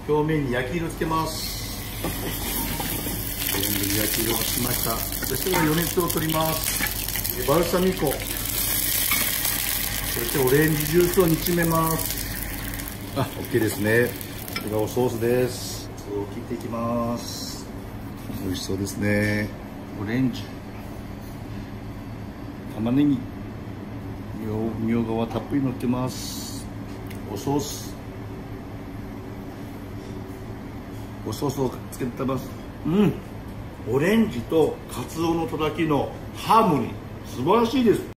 表面に焼き色つけます。全部焼き色がつきました。そして余熱を取ります。バルサミコ、そしてオレンジジュースを煮詰めます。OK ですね。これがおソースです。切っていきます。美味しそうですね。オレンジ、玉ねぎ、みょうがはたっぷり乗ってます。おソースをつけて食べます。オレンジとカツオのたたきのハーモニー素晴らしいです。